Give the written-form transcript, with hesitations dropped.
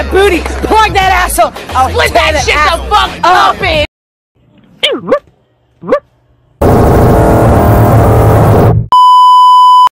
that booty. Plug that asshole. Split that shit the fuck up.